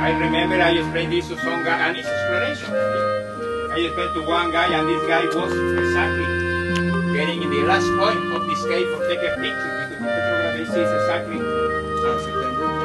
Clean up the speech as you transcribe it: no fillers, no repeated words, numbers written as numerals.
I remember I explained this to some guy, and it's exploration. I explained to one guy, and this guy was exactly getting in the last point of this cave for take a picture, because the petroglyphs is exactly